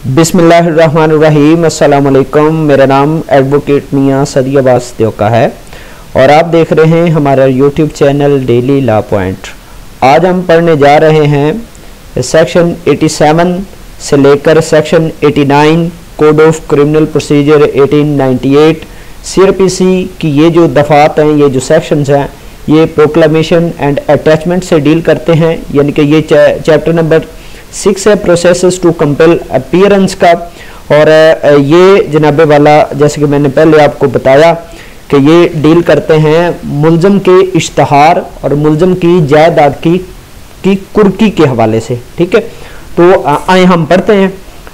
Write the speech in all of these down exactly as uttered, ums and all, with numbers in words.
बिस्मिल्लाहिर्रहमानिर्रहीम। अस्सलाम वालेकुम। मेरा नाम एडवोकेट मियाँ सदी अब्बास का है और आप देख रहे हैं हमारा YouTube channel daily law point. आज हम पढ़ने जा रहे हैं सेक्शन सत्तासी से लेकर सेक्शन नवासी कोड ऑफ क्रिमिनल प्रोसीजर अठारह सौ अट्ठानवे सीआरपीसी की ये जो दफ़ात हैं, ये जो सेक्शंस हैं, ये प्रोक्लामेशन एंड अटैचमेंट से डील करते हैं। यानी कि ये चैप्टर नंबर सिक्स है, प्रोसेसेस टू कंपेल अपीयरेंस का। और ये जनाबे वाला, जैसे कि मैंने पहले आपको बताया कि ये डील करते हैं मुलजम के इश्तहार और मुलजम की जायदाद की की कुर्की के हवाले से। ठीक है, तो आए हम पढ़ते हैं।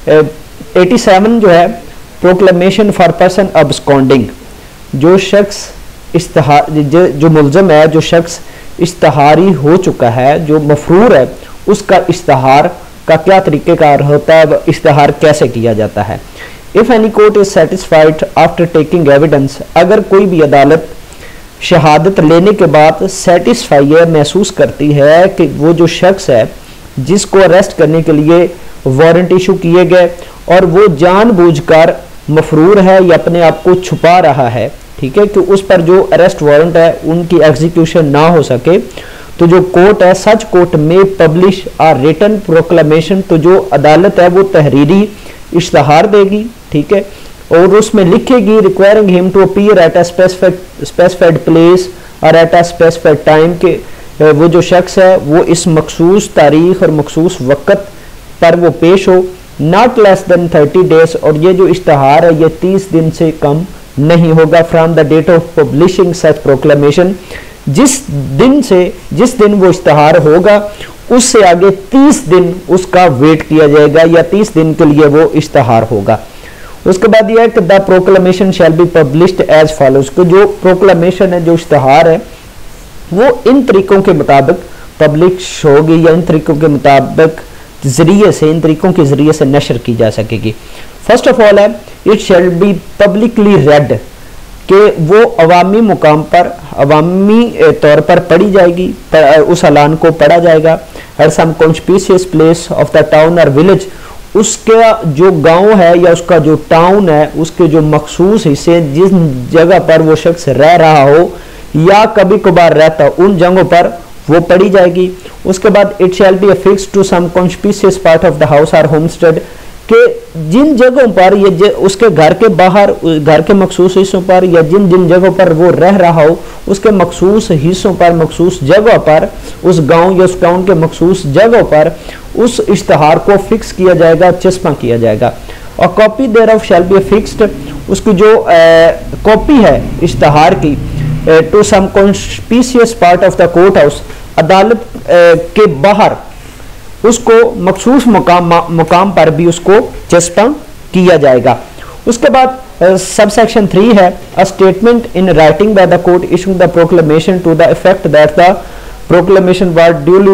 सत्तासी जो है, प्रोक्लेमेशन फॉर पर्सन अब्सकॉन्डिंग। जो शख्स इश्तहार जो, जो मुलजम है, जो शख्स इश्तहारी हो चुका है, जो मफरूर है, उसका इश्तहार का क्या तरीक़ेकार होता है, इश्तहार कैसे किया जाता है। If any court is satisfied after taking evidence, अगर कोई भी अदालत शहादत लेने के बाद सेटिस्फाई है, महसूस करती है कि वो जो शख्स है जिसको अरेस्ट करने के लिए वारंट इशू किए गए और वो जानबूझकर मफरूर है या अपने आप को छुपा रहा है, ठीक है, कि उस पर जो अरेस्ट वारंट है उनकी एग्जीक्यूशन ना हो सके, तो जो कोर्ट है, सच कोर्ट में पब्लिश आ रिटन प्रोक्लेमेशन, तो जो अदालत है वो तहरीरी इश्तहार देगी, ठीक है, और उसमें लिखेगी requiring him to appear at a specified place और एट अ स्पेसिफाइड टाइम, के वो जो शख्स है वो इस मखसूस तारीख और मखसूस वक़्त पर वो पेश हो, not less than thirty days, और ये जो इश्तहार है ये तीस दिन से कम नहीं होगा, from the date of publishing such proclamation, जिस दिन से जिस दिन वो इश्तहार होगा उससे आगे तीस दिन उसका वेट किया जाएगा या तीस दिन के लिए वो इश्तहार होगा। उसके बाद यह है कि the proclamation shall be published as follows, को जो प्रोक्लेमेशन है, जो इश्तहार है, वो इन तरीकों के मुताबिक पब्लिश होगी या इन तरीकों के मुताबिक जरिए से इन तरीकों के जरिए से नशर की जा सकेगी। फर्स्ट ऑफ ऑल है it shall be publicly read, कि वो अवामी मुकाम पर अवामी तौर पर पढ़ी जाएगी, पर, उस ऐलान को पढ़ा जाएगा। At some conspicuous place of the town or village, उसका जो गांव है या उसका जो टाउन है, उसके जो मखसूस हिस्से, जिस जगह पर वो शख्स रह रहा हो या कभी कभार रहता हो, उन जगहों पर वो पढ़ी जाएगी। उसके बाद it shall be affixed to some conspicuous part of the house or homestead, कि जिन जगहों पर ये उसके घर के बाहर, घर के मखसूस हिस्सों पर या जिन जिन जगहों पर वो रह रहा हो उसके मखसूस हिस्सों पर, मखसूस जगहों पर, उस गांव या उस टाउन के मखसूस जगहों पर उस इश्तहार को फिक्स किया जाएगा, चस्पा किया जाएगा। और copy thereof shall be fixed, उसकी जो कॉपी है इश्तहार की, to some conspicuous part of the court house, अदालत के बाहर उसको मखसूस मुकाम मुकाम पर भी उसको चस्पा किया जाएगा। उसके बाद सब सेक्शन थ्री है, a statement in writing by the court issuing the proclamation to the effect that the proclamation was duly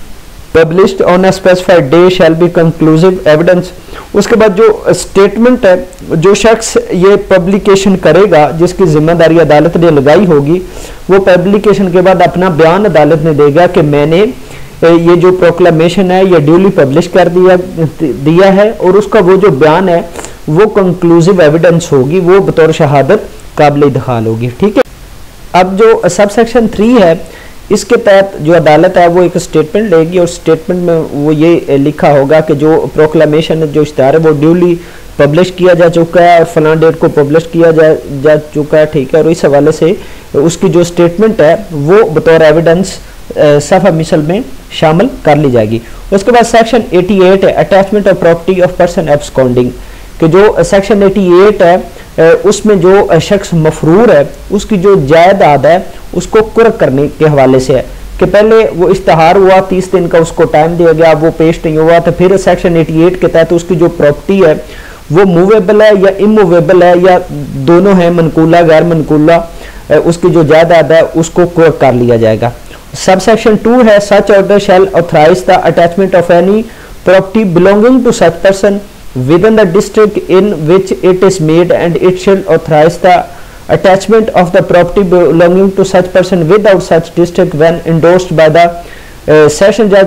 published on a specified day shall be conclusive evidence. उसके बाद जो स्टेटमेंट है, जो शख्स ये पब्लिकेशन करेगा, जिसकी जिम्मेदारी अदालत ने लगाई होगी, वो पब्लिकेशन के बाद अपना बयान अदालत ने देगा कि मैंने ये जो प्रोक्लेमेशन है ये ड्यूली पब्लिश कर दिया दिया है, और उसका वो जो बयान है वो कंक्लूसिव एविडेंस होगी, वो बतौर शहादत काबिल इदखाल होगी। ठीक है, अब जो सब सेक्शन थ्री है, इसके तहत जो अदालत है वो एक स्टेटमेंट लेगी और स्टेटमेंट में वो ये लिखा होगा कि जो प्रोक्लेमेशन जो इश्तहार है वो ड्यूली पब्लिश किया जा चुका है और फलां डेट को पब्लिश किया जा जा चुका है। ठीक है, और इस हवाले से उसकी जो स्टेटमेंट है वो बतौर एविडेंस सफ़ा मिसल में शामिल कर ली जाएगी। उसके बाद सेक्शन अठासी है, attachment of property of person absconding, कि जो सेक्शन अठासी है उसमें जो शख्स मफरूर है उसकी जो जायदाद है उसको कुर्क करने के हवाले से है, कि पहले वो इश्तहार हुआ, तीस दिन का उसको टाइम दिया गया, वो पेश नहीं हुआ, तो फिर सेक्शन अठासी के तहत उसकी जो प्रॉपर्टी है वो मूवेबल है या इमूवेबल है या दोनों है, मनकूला गैर मनकूला, उसकी जो जायदाद है उसको कुर्क कर लिया जाएगा। सब सेक्शन टू है, such order shall authorise the attachment of any property belonging to such person within the district in which it is made and it shall authorise the attachment of the property belonging to such person without such district when endorsed by the session जज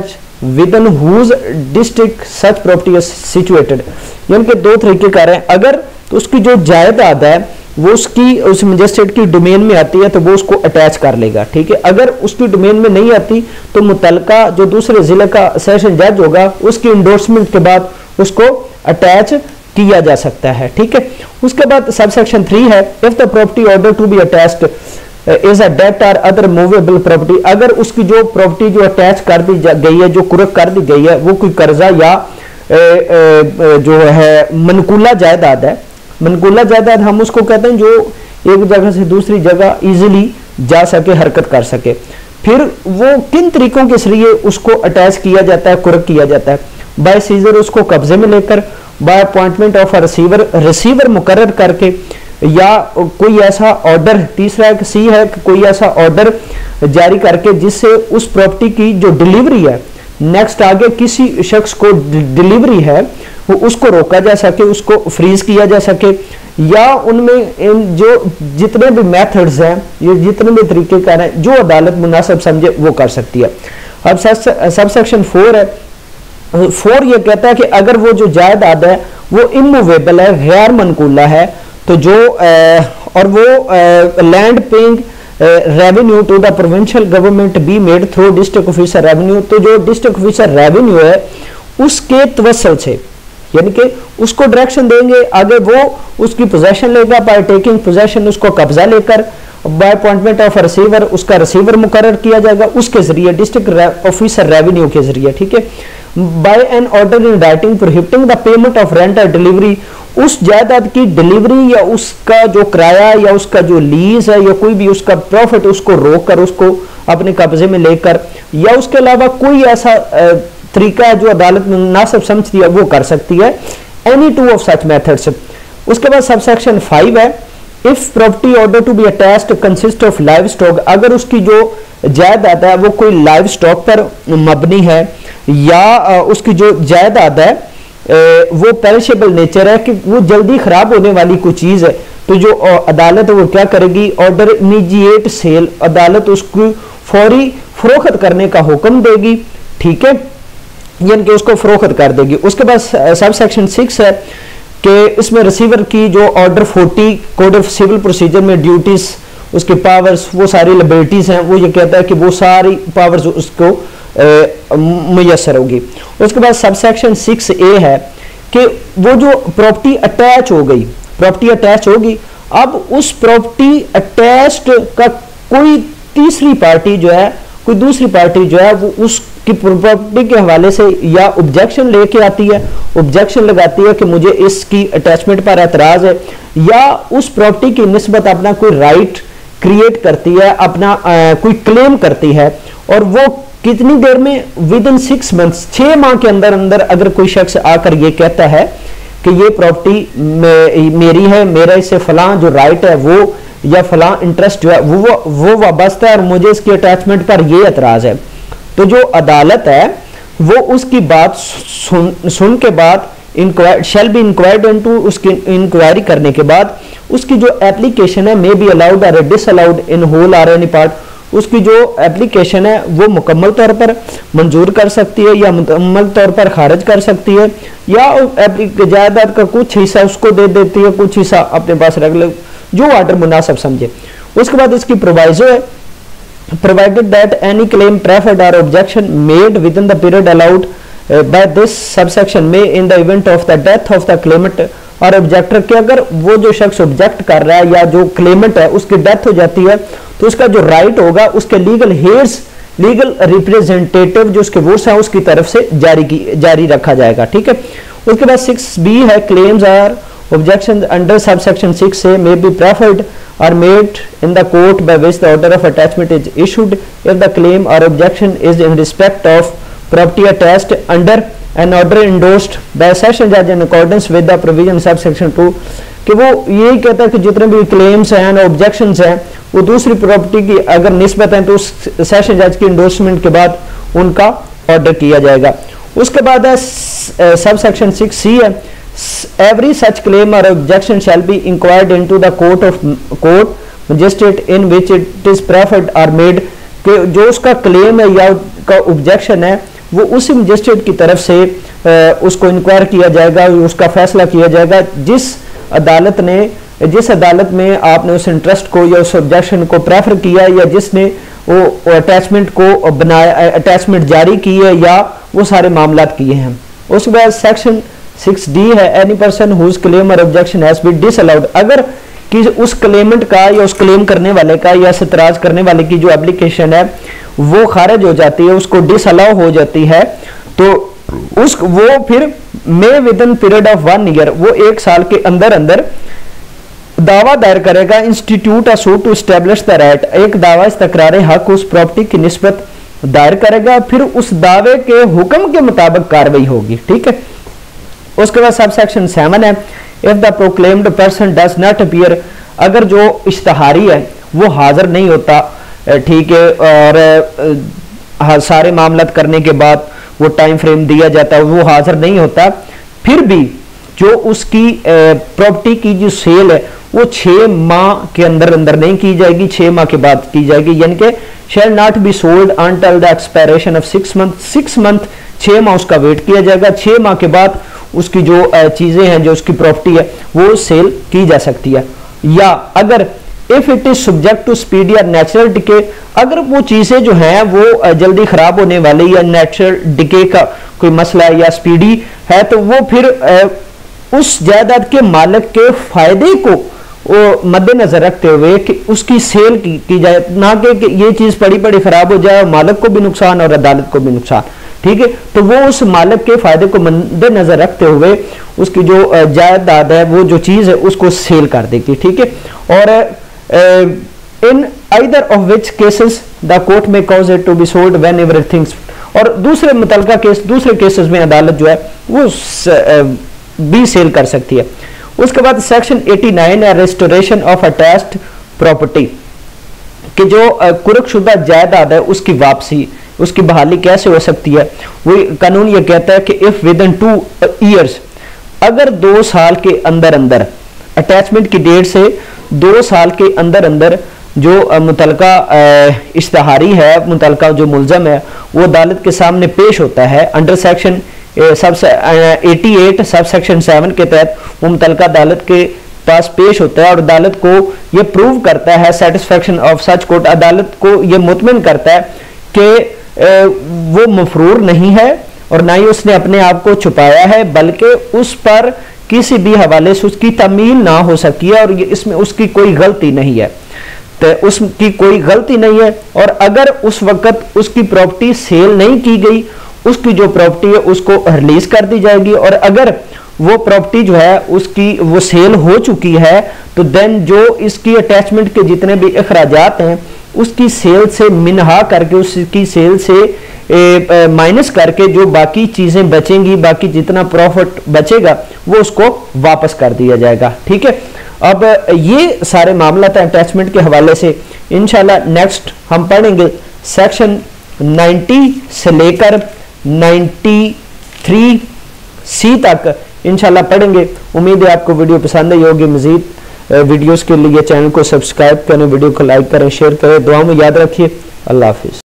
within whose district such property is situated, यानी कि दो तरीके कर रहे हैं। अगर तो उसकी जो जायदाद है वो उसकी उस मजिस्ट्रेट की डोमेन में आती है तो वो उसको अटैच कर लेगा, ठीक है। अगर उसकी डोमेन में नहीं आती तो मुतलका जो दूसरे जिले का सेशन जज होगा उसकी इंडोर्समेंट के बाद उसको अटैच किया जा सकता है, ठीक है। उसके बाद सबसेक्शन थ्री है, if the property order to be attached is a debt or other movable property, अगर उसकी जो प्रॉपर्टी जो अटैच कर दी गई है, जो कुर्क कर दी गई है, वो कोई कर्जा या ए, ए, जो है मनकूला जायदाद है। मनकूला जायदाद हम उसको कहते हैं जो एक जगह से दूसरी जगह इजीली जा सके, हरकत कर सके। फिर वो किन तरीकों के जरिए उसको अटैच किया जाता है, कुर्क किया जाता है? बाय सीजर, उसको कब्जे में लेकर, by appointment of a receiver, receiver मुकर्रर करके, या कोई ऐसा ऑर्डर, तीसरा एक सी है कि कोई ऐसा ऑर्डर जारी करके जिससे उस प्रॉपर्टी की जो डिलीवरी है, नेक्स्ट आगे किसी शख्स को डिलीवरी है वो उसको रोका जा सके, उसको फ्रीज किया जा सके, या उनमें इन जो जितने भी मेथड्स हैं, ये जितने भी तरीके कार हैं जो अदालत मुनासिब समझे वो कर सकती है। अब सब सेक्शन फोर है, फोर ये कहता है कि अगर वो जो जायदाद है वो इमूवेबल है, गैर मनकूला है, तो जो आ, और वो land paying revenue to the provincial government be made through district officer revenue, तो जो डिस्ट्रिक्ट ऑफिसर रेवेन्यू है उसके तवसल से, यानी कि उसको डायरेक्शन देंगे, आगे वो उसकी पोजेशन लेगा, बाय टेकिंग पोजेशन उसको कब्जा लेकर, बाय अपॉइंटमेंट ऑफ रिसीवर उसका रिसीवर मुकर्रर किया जाएगा उसके जरिए, डिस्ट्रिक्ट ऑफिसर रेवेन्यू के जरिए, ठीक है। By an order in writing prohibiting the payment of rent or delivery, उस जायदाद की डिलीवरी या उसका जो किराया या उसका जो लीज है या कोई भी उसका प्रॉफिट उसको रोक कर उसको अपने कब्जे में लेकर, या उसके अलावा कोई ऐसा तरीका है जो अदालत मुनासिब समझती है वो कर सकती है, any two of such methods. उसके बाद सबसेक्शन फाइव है, if property order to be attached consist of live stock, अगर उसकी जो जायदाद है वो कोई लाइव स्टॉक पर मबनी है, या उसकी जो जायदाद है वो पेरिशेबल नेचर है कि वो जल्दी खराब होने वाली कोई चीज है, तो जो अदालत है वो क्या करेगी, ऑर्डर इमीडिएट सेल, अदालत उसको फौरी फरोख्त करने का हुक्म देगी, ठीक है, यानी कि उसको फरोख्त कर देगी। उसके बाद सब सेक्शन सिक्स है कि इसमें रिसीवर की जो order forty code of civil procedure में ड्यूटीज, उसके पावर्स, वो सारी लिबर्टीज हैं, वो ये कहता है कि वो सारी पावर्स उसको मुयसर होगी। उसके बाद सबसेक्शन सिक्स ए है कि वो जो प्रॉपर्टी अटैच हो गई, प्रॉपर्टी अटैच होगी, अब उस प्रॉपर्टी अटैच्ड का कोई तीसरी पार्टी जो है, कोई दूसरी पार्टी जो है वो उसकी प्रॉपर्टी के हवाले से या ऑब्जेक्शन लेके आती है, ऑब्जेक्शन लगाती है कि मुझे इसकी अटैचमेंट पर एतराज है, या उस प्रॉपर्टी की निस्बत अपना कोई राइट क्रिएट करती है, अपना आ, कोई क्लेम करती है, और वो कितनी देर में, विद इन सिक्स मंथ्स, छह माह के अंदर अंदर अगर कोई शख्स आकर ये कहता है कि ये प्रॉपर्टी मे, मेरी है, मेरा इससे फलां जो राइट है वो या फलां इंटरेस्ट जो है वो वो वाबस्ता है और मुझे इसकी अटैचमेंट पर ये एतराज है, तो जो अदालत है वो उसकी बात सुन सुन के बाद inquiry shall be inquired into, उसकी इंक्वायरी करने के बाद उसकी जो एप्लीकेशन है may be allowed or disallowed in whole or any part, उसकी जो एप्लीकेशन है वो मुकम्मल तौर पर मंजूर कर सकती है या मुकम्मल तौर पर खारिज कर सकती है, या जायदाद का कुछ हिस्सा उसको दे देती है, कुछ हिस्सा अपने पास रख ले, जो ऑर्डर मुनासिब समझे। उसके बाद इसकी प्रोवाइजो है, provided that any claim preferred or objection made within the period allowed by this subsection में in the event of the death of the claimant or objector, के अगर वो जो शख्स ऑब्जेक्ट कर रहा है या जो क्लेमेंट है उसकी डेथ हो जाती है तो उसका जो राइट होगा उसके लीगल हेयर्स, लीगल रिप्रेजेंटेटिव जो उसके वोट्स हैं उसकी तरफ से जारी की जारी रखा जाएगा, ठीक है। उसके बाद सिक्स बी है, claims or objection under subsection six से may be preferred are made in the court by which the order of attachment is issued if the claim or objection is in respect of property attached under an order endorsed by a session judge in accordance with the provision subsection two, कि वो यही कहता है कि जितने भी claims हैं और ऑब्जेक्शंस हैं वो दूसरी प्रॉपर्टी की अगर निस्बत है तो उस सेशन जज की इंडोर्समेंट के बाद उनका ऑर्डर किया जाएगा। उसके बाद है सबसेक्शन सिक्स सी है, every such claim or objection shall be inquired into the court of court magistrate in which it is preferred or made, कि जो उसका क्लेम है या का ऑब्जेक्शन है वो उसी मजिस्ट्रेट की तरफ से उसको इंक्वायर किया जाएगा, उसका फैसला किया जाएगा। जिस अदालत ने जिस अदालत में आपने उस इंटरेस्ट को या उस ऑब्जेक्शन को प्रेफर किया या जिसने वो अटैचमेंट को बनाया, अटैचमेंट जारी की है या वो सारे मामला किए हैं। उसके बाद सेक्शन सिक्स डी है, any person whose claim or objection has been disallowed. अगर कि उस क्लेमेंट का या उस क्लेम करने वाले का या इतराज करने वाले की जो एप्लीकेशन है वो खारिज हो जाती है, उसको डिसअलाउ हो जाती है, तो उस वो फिर may within period of one year, वो एक साल के अंदर अंदर दावा दायर करेगा। Institute a suit to establish the right, एक दावा इस तकरार हक उस प्रॉपर्टी की निस्बत दायर करेगा, फिर उस दावे के हुक्म के मुताबिक कार्रवाई होगी। ठीक है। उसके बाद सब सेक्शन सेवन है, if the proclaimed person does not appear, अगर जो इश्तहारी है वो हाजिर नहीं होता, ठीक है, और सारे मामला करने के बाद वो टाइम फ्रेम दिया जाता है, वो हाजिर नहीं होता, फिर भी जो उसकी प्रॉपर्टी की जो सेल है वो छह माह के अंदर अंदर नहीं की जाएगी, छह माह के बाद की जाएगी। यानी कि shall not be sold until the expiration of six month, six month छह माह उसका वेट किया जाएगा, छह माह के बाद उसकी जो चीजें हैं, जो उसकी प्रॉपर्टी है वो सेल की जा सकती है। या अगर if it is subject to speedy or natural decay, अगर वो चीजें जो हैं वो जल्दी खराब होने वाली या नेचुरल डिके का कोई मसला है या स्पीडी है, तो वो फिर उस जायदाद के मालिक के फायदे को वो मद्देनजर रखते हुए कि उसकी सेल की, की जाए, ना कि ये चीज पड़ी पड़ी खराब हो जाए, मालिक को भी नुकसान और अदालत को भी नुकसान। ठीक है। तो वो उस मालिक के फायदे को मद्देनजर रखते हुए उसकी जो जायदाद है, वो जो चीज है उसको सेल कर देगी। ठीक है। और in either of which cases the court may cause it to be sold when everything, और दूसरे मुतलका केस दूसरे केसेस में अदालत जो है वो भी सेल कर सकती है। उसके बाद सेक्शन एटी नाइन है, रेस्टोरेशन ऑफ अटैच्ड प्रॉपर्टी, कि जो कुर्कशुदा जायदाद है उसकी वापसी, उसकी बहाली कैसे हो सकती है। वो कानून ये कहता है कि if within two years, अगर दो साल के अंदर अंदर, अटैचमेंट की डेट से दो साल के अंदर अंदर जो मुतलका इश्तहारी है, मुतलका जो मुलजम है, वो अदालत के सामने पेश होता है under section sub eighty eight subsection seven के तहत, वो मुतलका अदालत के पास पेश होता है और अदालत को ये प्रूव करता है, सेटिस्फैक्शन ऑफ सच कोर्ट, अदालत को ये मुतमिन करता है कि वो मफरूर नहीं है और ना ही उसने अपने आप को छुपाया है, बल्कि उस पर किसी भी हवाले से उसकी तमील ना हो सकी है और इसमें उसकी कोई गलती नहीं है, तो उसकी कोई गलती नहीं है। और अगर उस वक्त उसकी प्रॉपर्टी सेल नहीं की गई, उसकी जो प्रॉपर्टी है उसको रिलीज कर दी जाएगी, और अगर वो प्रॉपर्टी जो है उसकी वो सेल हो चुकी है, तो देन जो इसकी अटैचमेंट के जितने भी अखराजात हैं उसकी सेल से मिनहा करके, उसकी सेल से माइनस करके जो बाकी चीजें बचेंगी, बाकी जितना प्रॉफिट बचेगा वो उसको वापस कर दिया जाएगा। ठीक है। अब ये सारे मामला था अटैचमेंट के हवाले से। इंशाल्लाह नेक्स्ट हम पढ़ेंगे सेक्शन नाइन्टी से लेकर नाइन्टी थ्री सी तक इंशाल्लाह पढ़ेंगे। उम्मीद है आपको वीडियो पसंद आई होगी। मजीद वीडियोस के लिए चैनल को सब्सक्राइब करें, वीडियो को लाइक करें, शेयर करें, दुआ में याद रखिए। अल्लाह हाफिज।